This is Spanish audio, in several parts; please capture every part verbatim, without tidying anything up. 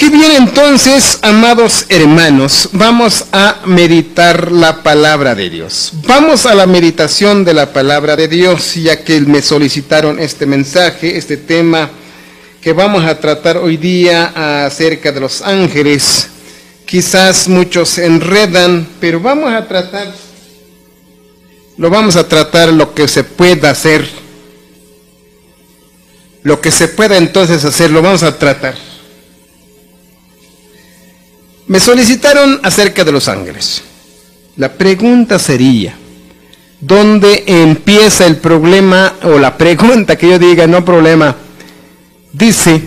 Qué bien, entonces, amados hermanos, vamos a meditar la palabra de Dios. Vamos a la meditación de la palabra de Dios, ya que me solicitaron este mensaje, este tema que vamos a tratar hoy día acerca de los ángeles. Quizás muchos se enredan, pero vamos a tratar, lo vamos a tratar lo que se pueda hacer. Lo que se pueda entonces hacer, lo vamos a tratar. Me solicitaron acerca de los ángeles. La pregunta sería, ¿dónde empieza el problema? O la pregunta que yo diga, no problema. Dice,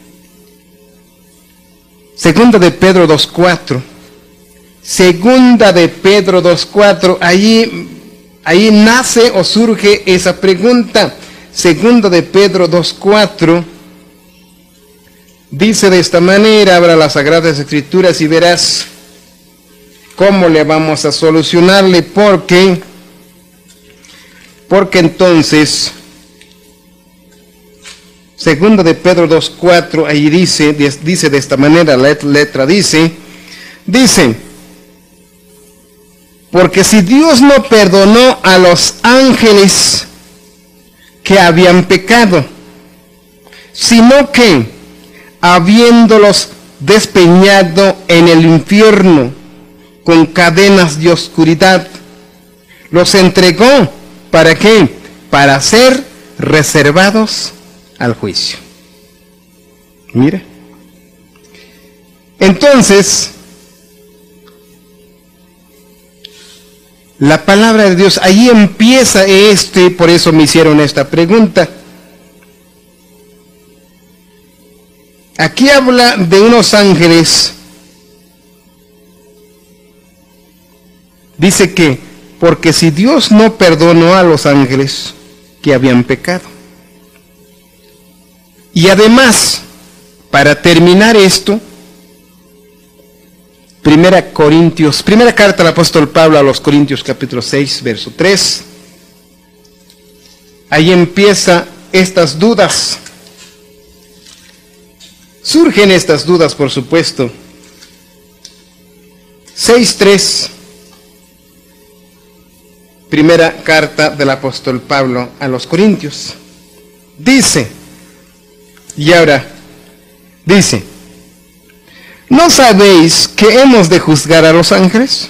segunda de Pedro dos cuatro. Segunda de Pedro dos cuatro. Ahí, ahí nace o surge esa pregunta. Segunda de Pedro dos cuatro. Dice de esta manera, abra las Sagradas Escrituras y verás cómo le vamos a solucionarle, porque, porque entonces, segunda de Pedro dos cuatro, ahí dice, dice de esta manera, la letra dice, dice, porque si Dios no perdonó a los ángeles que habían pecado, sino que habiéndolos despeñado en el infierno con cadenas de oscuridad, los entregó, ¿para qué? Para ser reservados al juicio. Mira. Entonces, la palabra de Dios, ahí empieza este, por eso me hicieron esta pregunta. Aquí habla de unos ángeles. Dice que, porque si Dios no perdonó a los ángeles que habían pecado. Y además, para terminar esto, Primera Corintios, primera carta del apóstol Pablo a los Corintios, capítulo seis, verso tres. Ahí empieza estas dudas. Surgen estas dudas, por supuesto. seis tres. Primera carta del apóstol Pablo a los Corintios. Dice, y ahora, dice, ¿no sabéis que hemos de juzgar a los ángeles?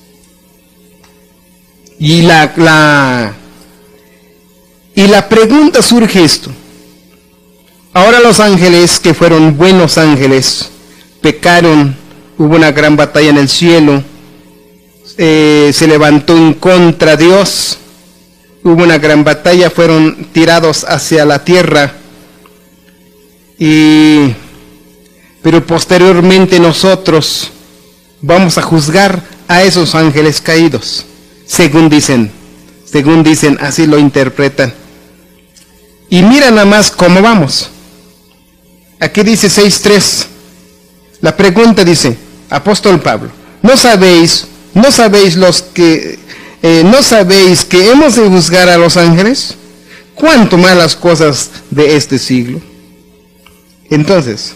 Y la, la, y la pregunta surge esto. Ahora los ángeles, que fueron buenos ángeles, pecaron, hubo una gran batalla en el cielo, eh, se levantó en contra de Dios, hubo una gran batalla, fueron tirados hacia la tierra, y, pero posteriormente nosotros vamos a juzgar a esos ángeles caídos, según dicen, según dicen, así lo interpretan. Y mira nada más cómo vamos. Aquí dice seis tres. La pregunta dice, apóstol Pablo, ¿no sabéis, no sabéis los que, eh, no sabéis que hemos de juzgar a los ángeles? ¿Cuánto más las cosas de este siglo? Entonces,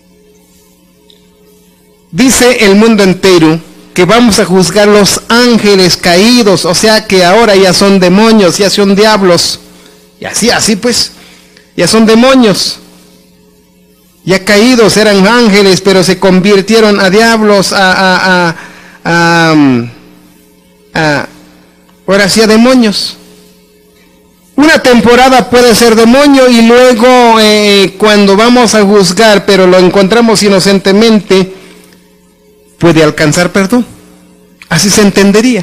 dice el mundo entero que vamos a juzgar los ángeles caídos, o sea que ahora ya son demonios, ya son diablos, y así, así pues, ya son demonios. Ya caídos, eran ángeles, pero se convirtieron a diablos, a, a, a, a, a ahora sí a demonios. Una temporada puede ser demonio y luego eh, cuando vamos a juzgar, pero lo encontramos inocentemente, puede alcanzar perdón. Así se entendería.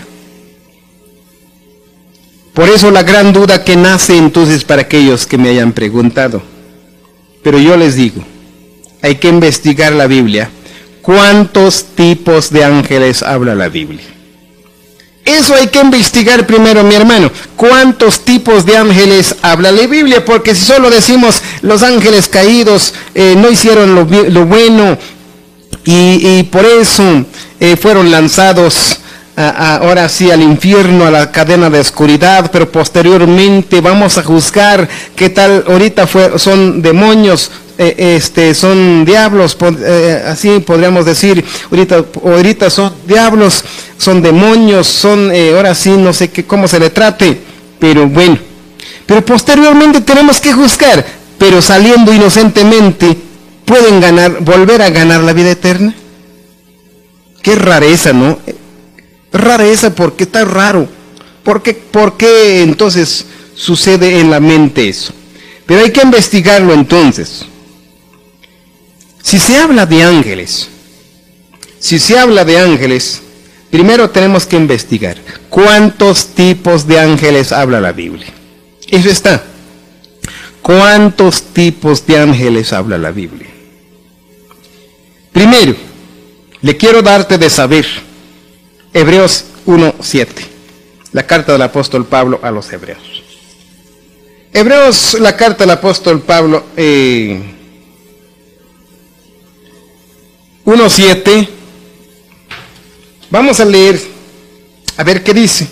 Por eso la gran duda que nace entonces para aquellos que me hayan preguntado. Pero yo les digo, hay que investigar la Biblia. ¿Cuántos tipos de ángeles habla la Biblia? Eso hay que investigar primero, mi hermano. ¿Cuántos tipos de ángeles habla la Biblia? Porque si solo decimos los ángeles caídos eh, no hicieron lo, lo bueno y, y por eso eh, fueron lanzados a, a, ahora sí al infierno, a la cadena de oscuridad, pero posteriormente vamos a juzgar qué tal ahorita fue, son demonios. eh, este, son diablos, eh, así podríamos decir, ahorita, ahorita son diablos, son demonios, son, eh, ahora sí, no sé qué, cómo se le trate, pero bueno. Pero posteriormente tenemos que juzgar, pero saliendo inocentemente, ¿pueden ganar, volver a ganar la vida eterna? Qué rareza, ¿no? Rareza porque está raro. ¿Por qué, por qué entonces sucede en la mente eso? Pero hay que investigarlo entonces. Si se habla de ángeles, si se habla de ángeles, primero tenemos que investigar cuántos tipos de ángeles habla la Biblia. Eso está. ¿Cuántos tipos de ángeles habla la Biblia? Primero, le quiero darte de saber Hebreos uno siete, la carta del apóstol Pablo a los hebreos. Hebreos, la carta del apóstol Pablo, eh, uno siete, vamos a leer, a ver qué dice.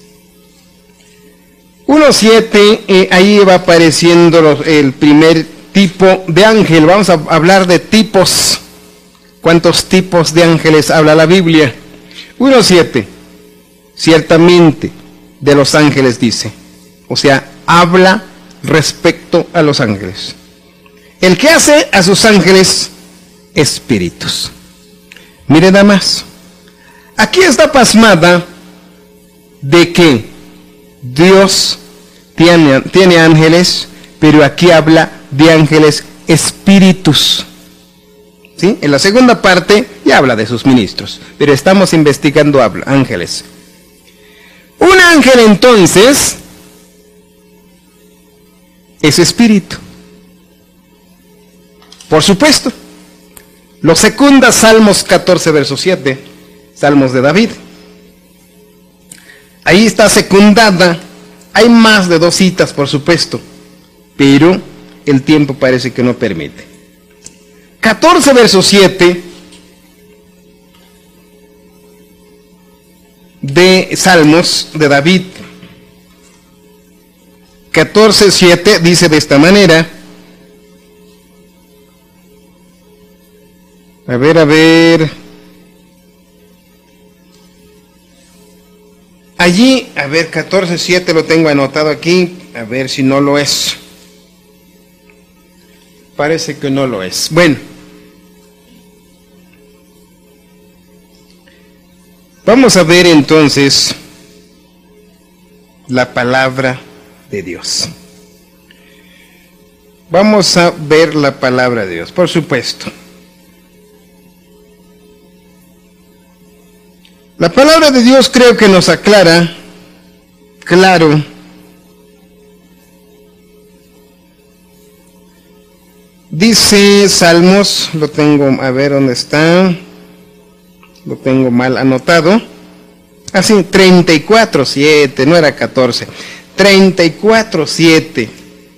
uno siete, eh, ahí va apareciendo los, el primer tipo de ángel. Vamos a hablar de tipos. ¿Cuántos tipos de ángeles habla la Biblia? uno siete, ciertamente de los ángeles dice, o sea, habla respecto a los ángeles. El que hace a sus ángeles espíritus. Mire nada más, aquí está pasmada de que Dios tiene, tiene ángeles, pero aquí habla de ángeles espíritus. ¿Sí? En la segunda parte ya habla de sus ministros, pero estamos investigando habla, ángeles. Un ángel entonces es espíritu. Por supuesto. Lo secunda Salmos catorce, verso siete, Salmos de David. Ahí está secundada. Hay más de dos citas, por supuesto, pero el tiempo parece que no permite. catorce, verso siete de Salmos de David. catorce, siete dice de esta manera. A ver, a ver. Allí, a ver, catorce, siete lo tengo anotado aquí. A ver si no lo es. Parece que no lo es. Bueno. Vamos a ver entonces la palabra de Dios. Vamos a ver la palabra de Dios, por supuesto. La palabra de Dios creo que nos aclara, claro, dice Salmos, lo tengo, a ver dónde está, lo tengo mal anotado, así, treinta y cuatro, siete, no era catorce, treinta y cuatro, siete,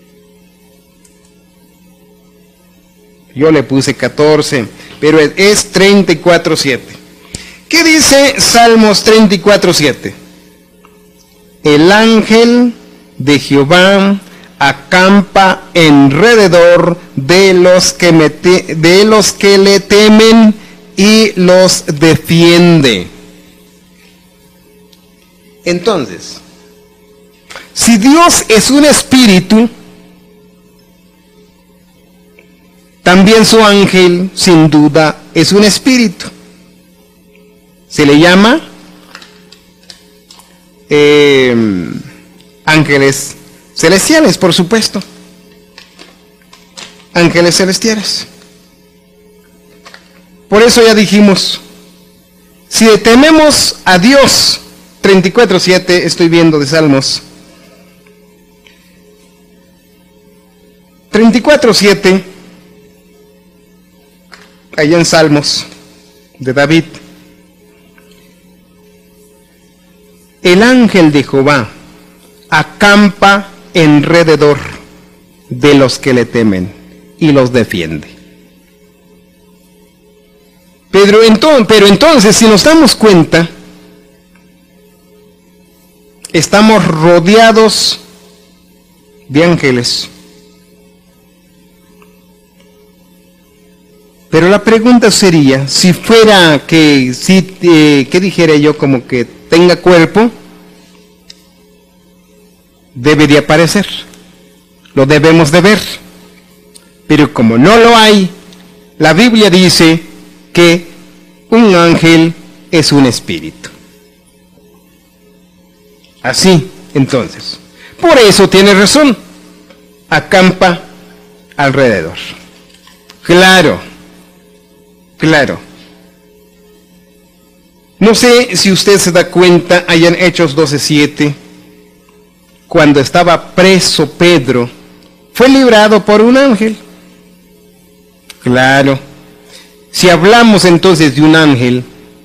yo le puse catorce, pero es treinta y cuatro, siete. ¿Qué dice Salmos treinta y cuatro, siete? El ángel de Jehová acampa alrededor de los que, me te, de los que le temen y los defiende. Entonces, si Dios es un espíritu, también su ángel, sin duda, es un espíritu. Se le llama eh, ángeles celestiales, por supuesto. Ángeles celestiales. Por eso ya dijimos, si tememos a Dios, treinta y cuatro, siete, estoy viendo de Salmos. treinta y cuatro, siete, allá en Salmos de David. El ángel de Jehová acampa alrededor de los que le temen y los defiende. Pero entonces, pero entonces, si nos damos cuenta, estamos rodeados de ángeles. Pero la pregunta sería, si fuera que, si, eh, ¿qué dijera yo? Como que tenga cuerpo, debe de aparecer, lo debemos de ver. Pero como no lo hay, la Biblia dice que un ángel es un espíritu. Así, entonces, por eso tiene razón, acampa alrededor. Claro, claro. No sé si usted se da cuenta, allá en Hechos doce siete, cuando estaba preso Pedro, fue librado por un ángel. Claro. Si hablamos entonces de un ángel,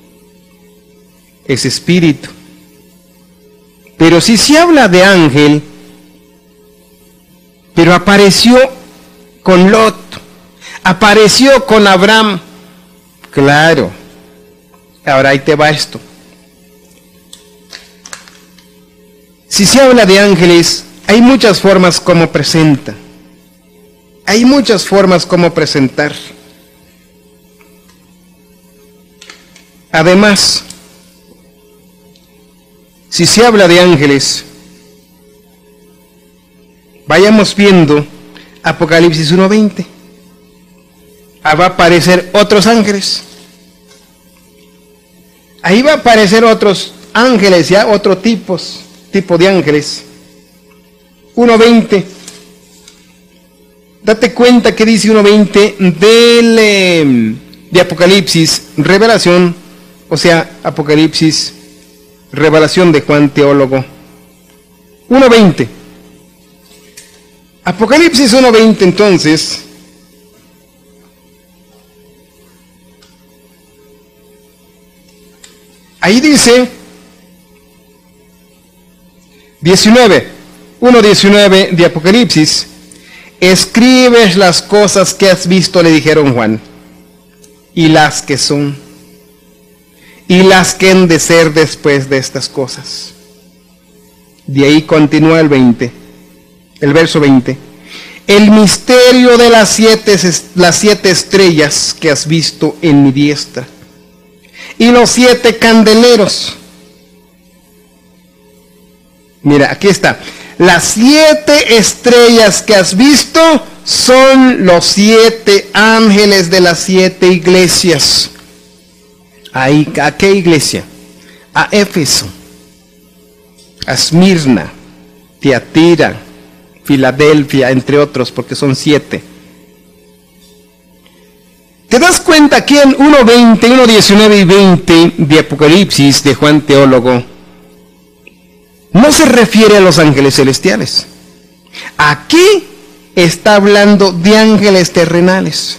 es espíritu. Pero si se habla de ángel, pero apareció con Lot, apareció con Abraham, claro. Ahora ahí te va esto. Si se habla de ángeles, hay muchas formas como presenta. Hay muchas formas como presentar. Además, si se habla de ángeles, vayamos viendo Apocalipsis uno veinte. Ah, va a aparecer otros ángeles. Ahí va a aparecer otros ángeles, ya, otro tipos, tipo de ángeles. uno veinte. Date cuenta que dice uno veinte del, eh, de Apocalipsis, revelación, o sea, Apocalipsis, revelación de Juan Teólogo. uno veinte. Apocalipsis uno veinte, entonces, ahí dice diecinueve, uno diecinueve de Apocalipsis. Escribes las cosas que has visto, le dijeron Juan, y las que son, y las que han de ser después de estas cosas. De ahí continúa el veinte, el verso veinte. El misterio de las siete, las siete estrellas que has visto en mi diestra, y los siete candeleros. Mira, aquí está. Las siete estrellas que has visto son los siete ángeles de las siete iglesias. Ahí, ¿a qué iglesia? A Éfeso, a Esmirna, Tiatira, Filadelfia, entre otros, porque son siete. ¿Te das cuenta aquí en uno veinte, uno diecinueve y veinte de Apocalipsis de Juan Teólogo? No se refiere a los ángeles celestiales. Aquí está hablando de ángeles terrenales.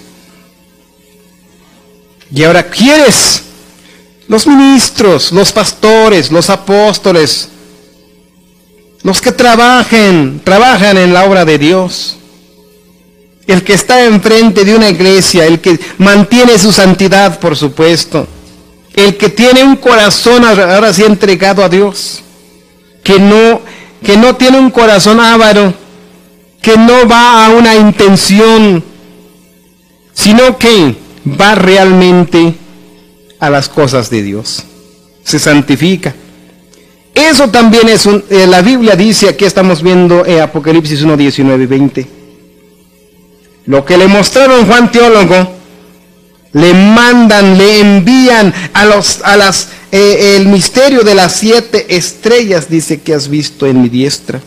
Y ahora, ¿quiénes? Los ministros, los pastores, los apóstoles, los que trabajen, trabajan en la obra de Dios. El que está enfrente de una iglesia, el que mantiene su santidad, por supuesto. El que tiene un corazón ahora sí entregado a Dios. Que no, que no tiene un corazón avaro, que no va a una intención, sino que va realmente a las cosas de Dios. Se santifica. Eso también es un, eh, la Biblia dice, aquí estamos viendo eh, Apocalipsis uno, diecinueve y veinte. Lo que le mostraron Juan Teólogo, le mandan, le envían a los, a las, eh, el misterio de las siete estrellas, dice que has visto en mi diestra.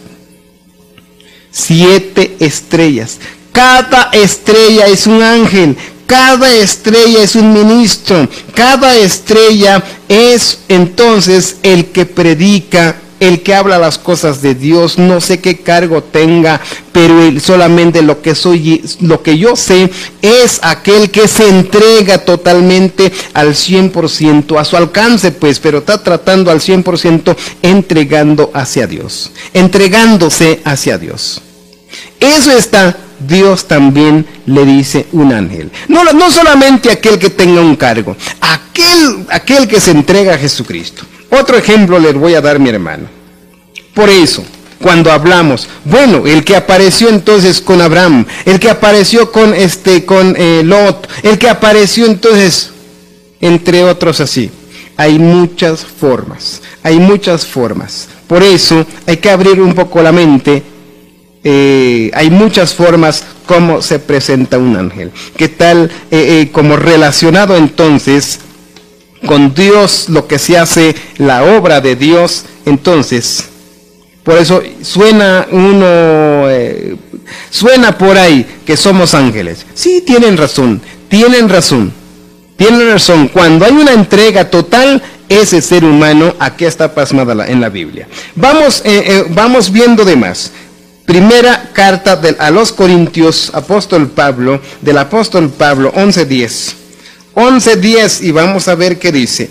Siete estrellas. Cada estrella es un ángel, cada estrella es un ministro, cada estrella es entonces el que predica, el que habla las cosas de Dios. No sé qué cargo tenga, pero él, solamente lo que soy, lo que yo sé es aquel que se entrega totalmente al cien por ciento, a su alcance pues, pero está tratando al cien por ciento, entregando hacia Dios, entregándose hacia Dios. Eso está, Dios también le dice un ángel. No, no solamente aquel que tenga un cargo, aquel, aquel que se entrega a Jesucristo. Otro ejemplo les voy a dar, mi hermano. Por eso, cuando hablamos. Bueno, el que apareció entonces con Abraham, el que apareció con, este, con eh, Lot, el que apareció entonces, entre otros así. Hay muchas formas, hay muchas formas. Por eso hay que abrir un poco la mente. Eh, hay muchas formas como se presenta un ángel. ¿Qué tal eh, eh, como relacionado entonces con Dios, lo que se hace, la obra de Dios? Entonces, por eso suena uno, eh, suena por ahí que somos ángeles. Sí, tienen razón, tienen razón, tienen razón. Cuando hay una entrega total, ese ser humano, aquí está plasmada en la Biblia. Vamos, eh, eh, vamos viendo de más. Primera carta de, a los Corintios, apóstol Pablo, del apóstol Pablo, once diez. once diez, y vamos a ver qué dice.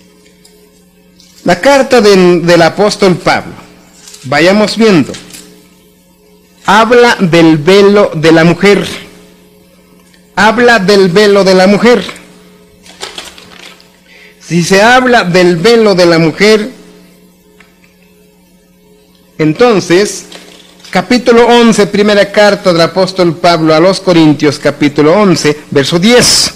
La carta de, del apóstol Pablo, vayamos viendo. Habla del velo de la mujer. Habla del velo de la mujer. Si se habla del velo de la mujer, entonces, capítulo once, primera carta del apóstol Pablo a los Corintios, capítulo once, verso diez.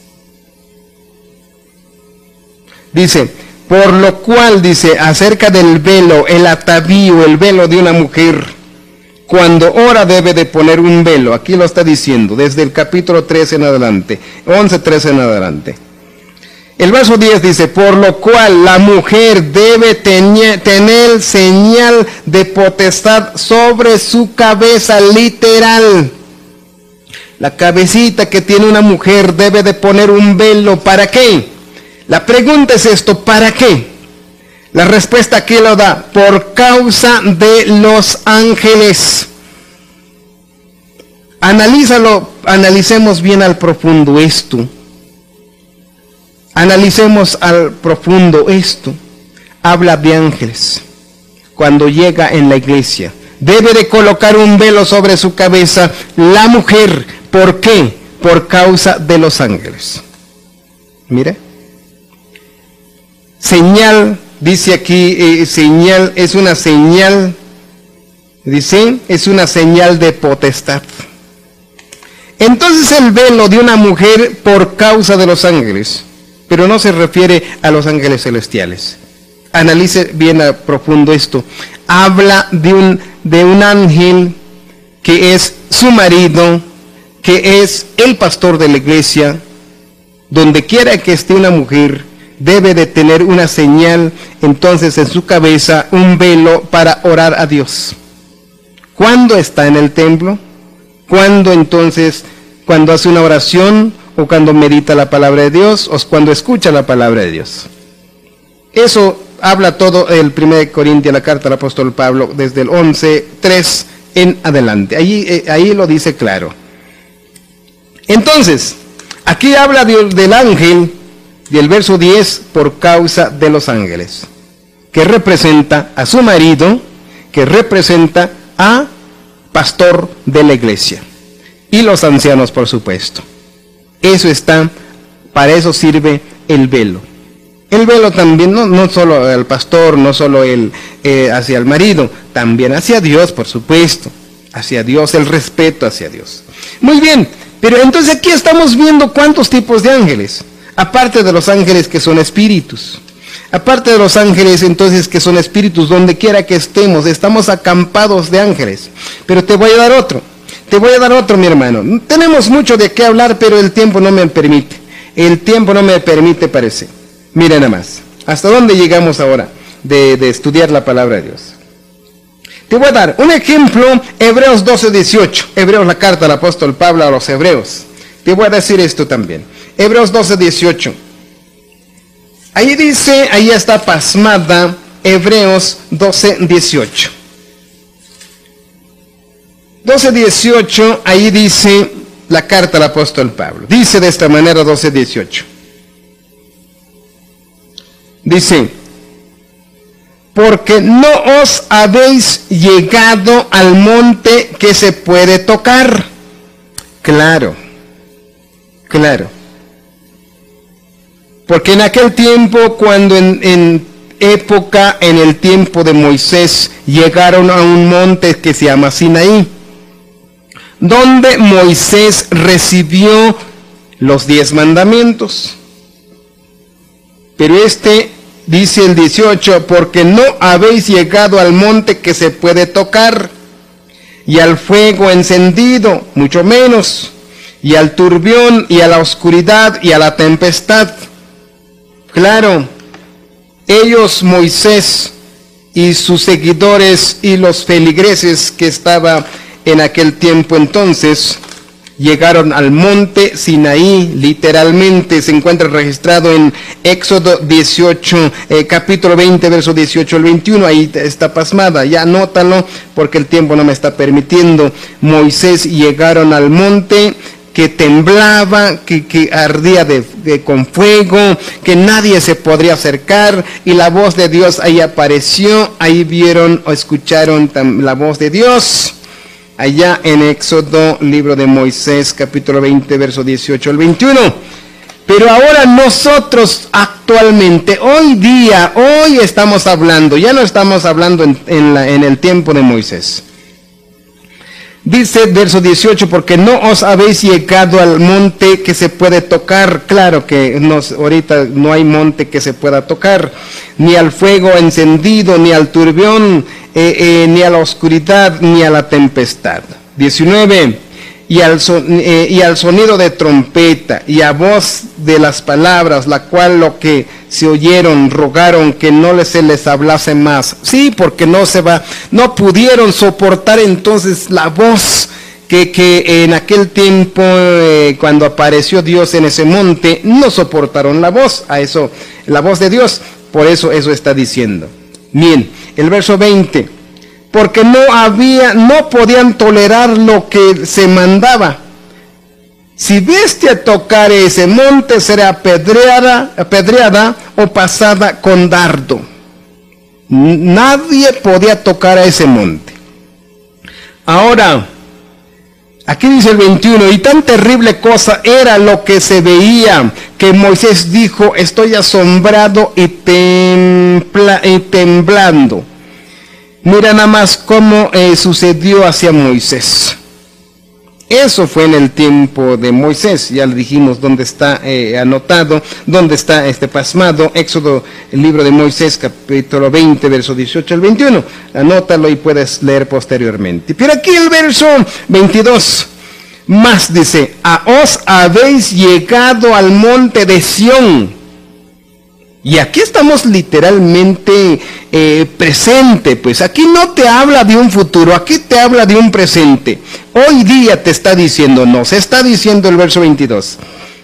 Dice, por lo cual, dice, acerca del velo, el atavío, el velo de una mujer, cuando ora debe de poner un velo. Aquí lo está diciendo, desde el capítulo trece en adelante, once, trece en adelante. El verso diez dice, por lo cual la mujer debe teñe, tener señal de potestad sobre su cabeza, literal. La cabecita que tiene una mujer debe de poner un velo. ¿Para qué? La pregunta es esto, ¿para qué? La respuesta aquí lo da, por causa de los ángeles. Analízalo, analicemos bien al profundo esto. Analicemos al profundo esto. Habla de ángeles. Cuando llega en la iglesia, debe de colocar un velo sobre su cabeza la mujer. ¿Por qué? Por causa de los ángeles. Mire. Señal, dice aquí, eh, señal, es una señal, dice, es una señal de potestad. Entonces el velo de una mujer por causa de los ángeles, pero no se refiere a los ángeles celestiales. Analice bien a profundo esto. Habla de un, de un ángel que es su marido, que es el pastor de la iglesia. Donde quiera que esté una mujer, debe de tener una señal, entonces en su cabeza, un velo para orar a Dios. ¿Cuándo está en el templo? ¿Cuándo entonces, cuando hace una oración, o cuando medita la palabra de Dios, o cuando escucha la palabra de Dios? Eso habla todo el primer Corintios, la carta del apóstol Pablo, desde el once, tres en adelante. Ahí, eh, ahí lo dice claro. Entonces, aquí habla de, del ángel, del verso diez, por causa de los ángeles, que representa a su marido, que representa a pastor de la iglesia, y los ancianos, por supuesto. Eso está, para eso sirve el velo. El velo también, no, no solo al pastor, no solo el, eh, hacia el marido, también hacia Dios, por supuesto, hacia Dios, el respeto hacia Dios. Muy bien, pero entonces aquí estamos viendo cuántos tipos de ángeles. Aparte de los ángeles que son espíritus, aparte de los ángeles entonces que son espíritus, donde quiera que estemos, estamos acampados de ángeles. Pero te voy a dar otro, te voy a dar otro, mi hermano. Tenemos mucho de qué hablar, pero el tiempo no me permite, el tiempo no me permite, parece. Mira nada más, ¿hasta dónde llegamos ahora de, de estudiar la palabra de Dios? Te voy a dar un ejemplo, Hebreos doce, dieciocho, Hebreos, la carta del apóstol Pablo a los Hebreos. Te voy a decir esto también. Hebreos doce, dieciocho. Ahí dice, ahí está pasmada, Hebreos doce, dieciocho. doce, dieciocho, ahí dice la carta del apóstol Pablo. Dice de esta manera doce, dieciocho. Dice, porque no os habéis llegado al monte que se puede tocar. Claro, claro. Porque en aquel tiempo, cuando en, en, época, en el tiempo de Moisés, llegaron a un monte que se llama Sinaí, donde Moisés recibió los diez mandamientos. Pero este, dice el dieciocho, porque no habéis llegado al monte que se puede tocar, y al fuego encendido, mucho menos, y al turbión, y a la oscuridad, y a la tempestad. Claro, ellos, Moisés y sus seguidores y los feligreses que estaban en aquel tiempo entonces, llegaron al monte Sinaí, literalmente se encuentra registrado en Éxodo dieciocho, eh, capítulo veinte, verso dieciocho al veintiuno, ahí está pasmada, ya anótalo porque el tiempo no me está permitiendo. Moisés llegaron al monte que temblaba, que, que ardía de, de, con fuego, que nadie se podría acercar, y la voz de Dios ahí apareció, ahí vieron o escucharon la voz de Dios. Allá en Éxodo, libro de Moisés, capítulo veinte, verso dieciocho al veintiuno. Pero ahora nosotros actualmente, hoy día, hoy estamos hablando, ya no estamos hablando en, en, la, en el tiempo de Moisés. Dice verso dieciocho, porque no os habéis llegado al monte que se puede tocar. Claro que nos, ahorita no hay monte que se pueda tocar, ni al fuego encendido, ni al turbión, eh, eh, ni a la oscuridad, ni a la tempestad. diecinueve, y al, son, eh, y al sonido de trompeta, y a voz de las palabras, la cual lo que se oyeron, rogaron que no les, se les hablase más. Sí, porque no se va, no pudieron soportar entonces la voz que, que en aquel tiempo, eh, cuando apareció Dios en ese monte, no soportaron la voz, a eso, la voz de Dios. Por eso eso está diciendo. Bien, el verso veinte, porque no había, no podían tolerar lo que se mandaba. Si viste a tocar ese monte, será apedreada, apedreada o pasada con dardo. Nadie podía tocar a ese monte. Ahora, aquí dice el veintiuno, y tan terrible cosa era lo que se veía, que Moisés dijo, estoy asombrado y, templa, y temblando. Mira nada más cómo eh, sucedió hacia Moisés. Eso fue en el tiempo de Moisés, ya le dijimos dónde está eh, anotado, dónde está este pasmado, Éxodo, el libro de Moisés, capítulo veinte, verso dieciocho al veintiuno, anótalo y puedes leer posteriormente. Pero aquí el verso veintidós, más dice, a os habéis llegado al monte de Sión. Y aquí estamos literalmente eh, presente, pues aquí no te habla de un futuro, aquí te habla de un presente. Hoy día te está diciendo, nos está diciendo el verso veintidós.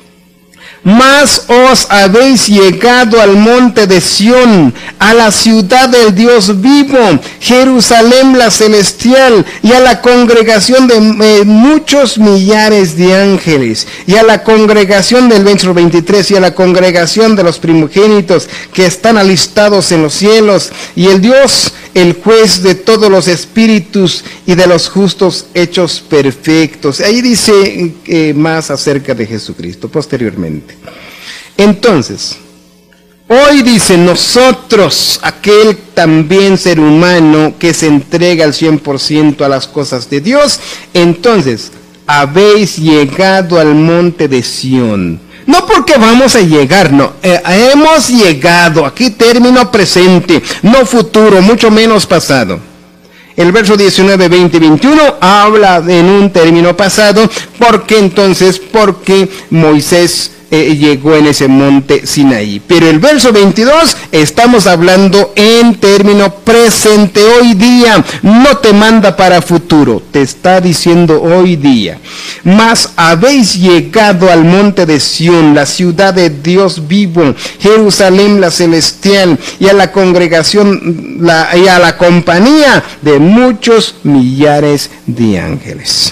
Mas os habéis llegado al monte de Sión, a la ciudad del Dios vivo, Jerusalén la celestial, y a la congregación de eh, muchos millares de ángeles, y a la congregación del verso veintitrés, y a la congregación de los primogénitos que están alistados en los cielos, y el Dios, el juez de todos los espíritus y de los justos hechos perfectos. Ahí dice eh, más acerca de Jesucristo posteriormente. Entonces, hoy dice nosotros, aquel también ser humano que se entrega al cien por ciento a las cosas de Dios, entonces, habéis llegado al monte de Sión. No porque vamos a llegar, no, eh, hemos llegado, aquí término presente, no futuro, mucho menos pasado. El verso diecinueve, veinte y veintiuno habla en un término pasado, porque entonces, porque Moisés eh, llegó en ese monte Sinaí. Pero el verso veintidós, estamos hablando en término presente, hoy día, no te manda para futuro, te está diciendo hoy día. Mas habéis llegado al monte de Sión, la ciudad de Dios vivo, Jerusalén la celestial, y a la congregación, la, y a la compañía de muchos millares de ángeles.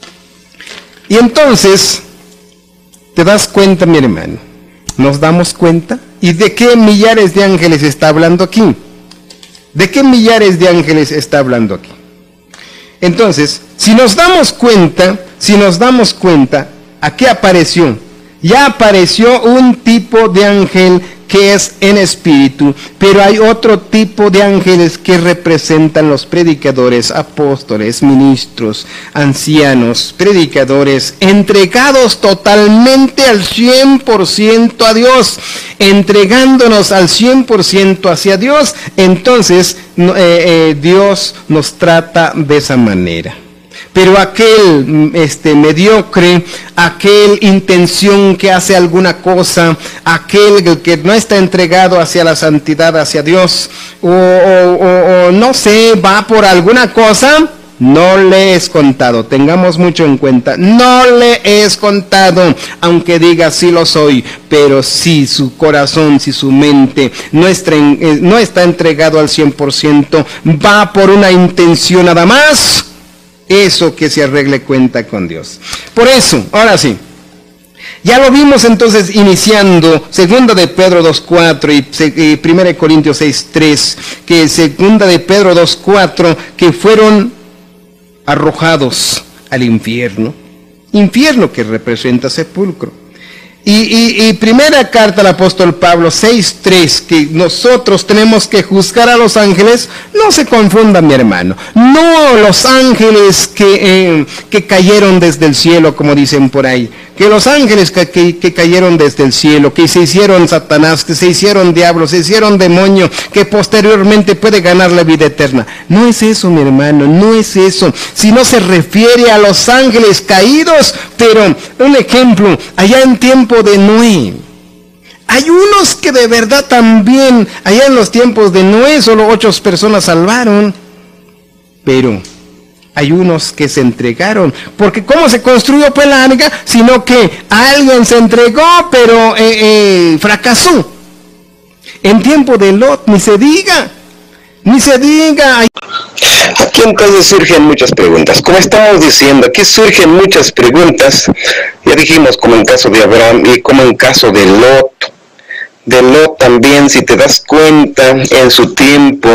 Y entonces, ¿te das cuenta, mi hermano? ¿Nos damos cuenta? ¿Y de qué millares de ángeles está hablando aquí? ¿De qué millares de ángeles está hablando aquí? Entonces, si nos damos cuenta, si nos damos cuenta, ¿a qué apareció? Ya apareció un tipo de ángel que es en espíritu, pero hay otro tipo de ángeles que representan los predicadores, apóstoles, ministros, ancianos, predicadores, entregados totalmente al cien por ciento a Dios, entregándonos al cien por ciento hacia Dios. Entonces eh, eh, Dios nos trata de esa manera. Pero aquel este, mediocre, aquel intención que hace alguna cosa, aquel que no está entregado hacia la santidad, hacia Dios, o, o, o, o no sé, va por alguna cosa, no le es contado. Tengamos mucho en cuenta, no le es contado, aunque diga sí lo soy, pero si su corazón, si su mente no está, no está entregado al cien por ciento, va por una intención nada más, eso que se arregle cuenta con Dios. Por eso, ahora sí, ya lo vimos entonces iniciando segunda de Pedro dos cuatro y, y primera de Corintios seis tres, que segunda de Pedro dos cuatro, que fueron arrojados al infierno, infierno que representa sepulcro. Y, y, y primera carta al apóstol Pablo seis tres, que nosotros tenemos que juzgar a los ángeles. No se confunda, mi hermano, no los ángeles que, eh, que cayeron desde el cielo, como dicen por ahí, que los ángeles que, que, que cayeron desde el cielo, que se hicieron Satanás, que se hicieron diablo, se hicieron demonio, que posteriormente puede ganar la vida eterna. No es eso, mi hermano, no es eso, sino se refiere a los ángeles caídos. Pero un ejemplo, allá en tiempo de Noé, hay unos que de verdad también, allá en los tiempos de Noé, solo ocho personas salvaron, pero hay unos que se entregaron, porque ¿cómo se construyó pues la arca? Sino que alguien se entregó, pero eh, eh, fracasó. En tiempo de Lot, ni se diga, ni se diga. Aquí entonces surgen muchas preguntas. Como estamos diciendo, aquí surgen muchas preguntas. Ya dijimos, como en caso de Abraham y como en caso de Lot. De Lot también, si te das cuenta, en su tiempo,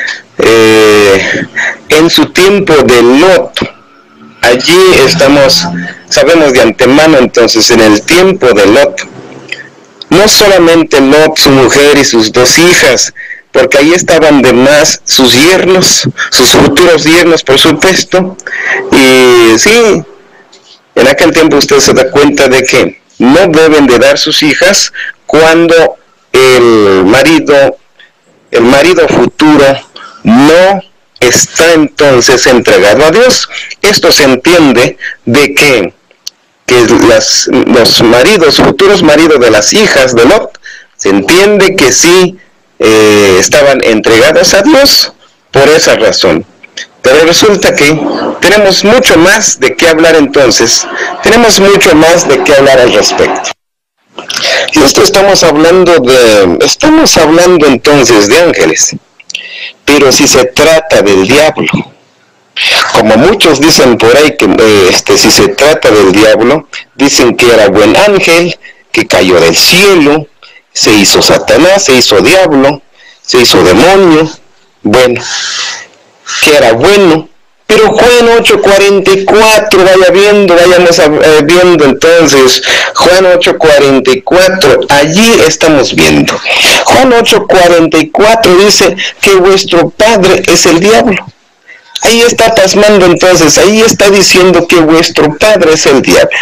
eh, en su tiempo de Lot, allí estamos, sabemos de antemano entonces, en el tiempo de Lot, no solamente Lot, su mujer y sus dos hijas, porque ahí estaban de más sus yernos, sus futuros yernos, por supuesto. Y sí, en aquel tiempo usted se da cuenta de que no deben de dar sus hijas cuando el marido, el marido futuro no está entonces entregado a Dios. Esto se entiende de que, que las, los maridos, futuros maridos de las hijas de Lot, se entiende que sí eh, estaban entregados a Dios por esa razón. Pero resulta que tenemos mucho más de qué hablar entonces, tenemos mucho más de qué hablar al respecto. Y esto estamos hablando de, estamos hablando entonces de ángeles, pero si se trata del diablo, como muchos dicen por ahí que eh, este, si se trata del diablo, dicen que era buen ángel, que cayó del cielo, se hizo Satanás, se hizo diablo, se hizo demonio, bueno, que era bueno. Pero Juan ocho cuarenta y cuatro, vaya viendo, vayamos a, eh, viendo entonces, Juan ocho cuarenta y cuatro, allí estamos viendo. Juan ocho cuarenta y cuatro dice que vuestro padre es el diablo. Ahí está pasmando entonces, ahí está diciendo que vuestro padre es el diablo.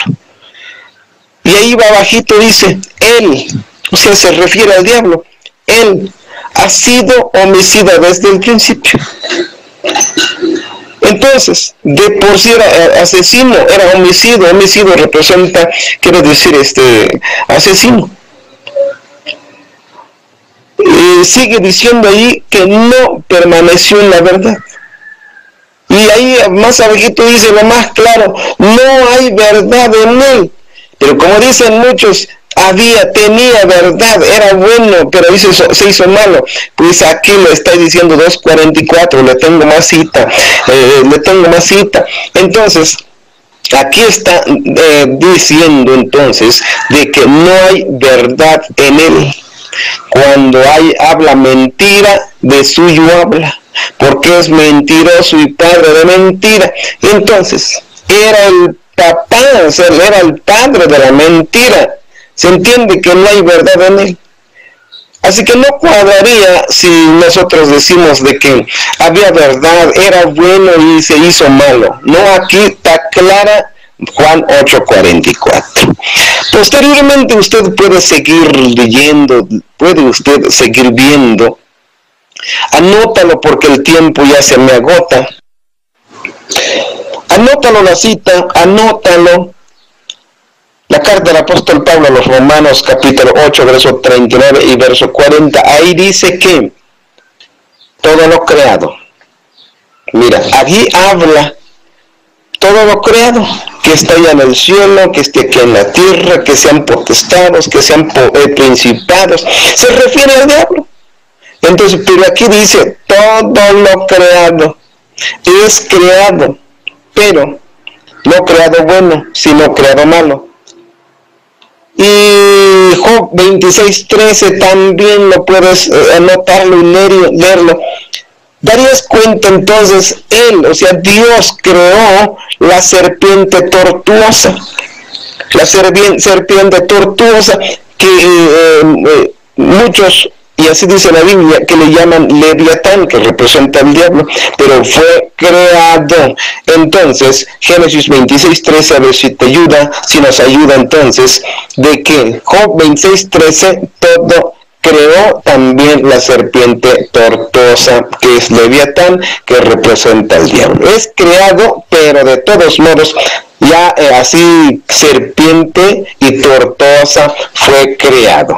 Y ahí va bajito dice, él, o sea, se refiere al diablo, él ha sido homicida desde el principio. Entonces, de por sí era asesino, era homicidio, homicidio representa, quiere decir, este, asesino. Y sigue diciendo ahí que no permaneció en la verdad. Y ahí más abajito dice lo más claro, no hay verdad en él. Pero como dicen muchos, había, tenía verdad, era bueno, pero hizo, se hizo malo. Pues aquí lo está diciendo dos cuarenta y cuatro, le tengo más cita, eh, le tengo más cita. Entonces, aquí está eh, diciendo entonces de que no hay verdad en él. Cuando hay, habla mentira, de suyo habla, porque es mentiroso y padre de mentira. Entonces, era el papá, o sea, era el padre de la mentira. Se entiende que no hay verdad en él. Así que no cuadraría si nosotros decimos de que había verdad, era bueno y se hizo malo. No, aquí está clara Juan ocho cuarenta y cuatro. Posteriormente usted puede seguir leyendo, puede usted seguir viendo. Anótalo porque el tiempo ya se me agota. Anótalo la cita, anótalo. La carta del apóstol Pablo a los Romanos, capítulo ocho, verso treinta y nueve y verso cuarenta. Ahí dice que todo lo creado. Mira, allí habla todo lo creado, que está allá en el cielo, que esté aquí en la tierra, que sean potestados, que sean eh, principados. Se refiere al diablo. Entonces, pero aquí dice todo lo creado. Es creado, pero no creado bueno, sino creado malo. Y Job veintiséis trece también lo puedes eh, anotarlo y leerlo. Darías cuenta entonces, él, o sea, Dios creó la serpiente tortuosa. La serpiente tortuosa que eh, eh, muchos, y así dice la Biblia, que le llaman Leviatán, que representa al diablo, pero fue creado. Entonces, Génesis veintiséis trece, a ver si te ayuda, si nos ayuda entonces, de que Job veintiséis trece, todo creó también la serpiente tortuosa, que es Leviatán, que representa al diablo. Es creado, pero de todos modos, ya eh, así serpiente y tortuosa fue creado.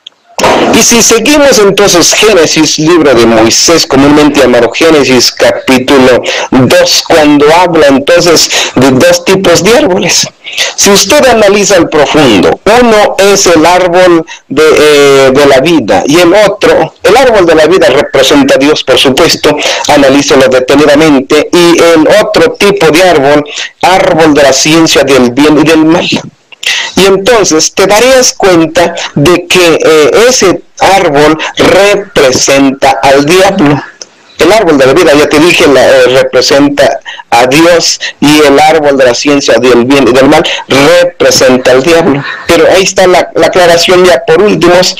Y si seguimos entonces Génesis, libro de Moisés, comúnmente llamado Génesis capítulo dos, cuando habla entonces de dos tipos de árboles. Si usted analiza el profundo, uno es el árbol de, eh, de la vida y el otro, el árbol de la vida representa a Dios, por supuesto, analízalo detenidamente, y el otro tipo de árbol, árbol de la ciencia del bien y del mal. Y entonces te darías cuenta de que eh, ese árbol representa al diablo. El árbol de la vida, ya te dije, la, eh, representa a Dios, y el árbol de la ciencia del bien y del mal representa al diablo. Pero ahí está la, la aclaración ya por últimos,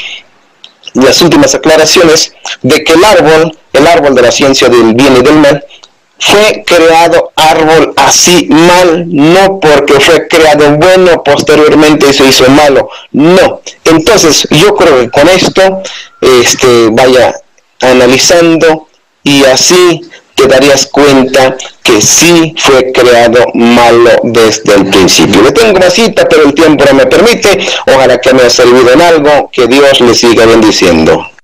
las últimas aclaraciones, de que el árbol, el árbol de la ciencia del bien y del mal, fue creado árbol así mal, no porque fue creado bueno, posteriormente se hizo malo, no. Entonces yo creo que con esto este, vaya analizando, y así te darías cuenta que sí fue creado malo desde el principio. Le tengo una cita, pero el tiempo no me permite. Ojalá que me haya servido en algo. Que Dios le siga bendiciendo.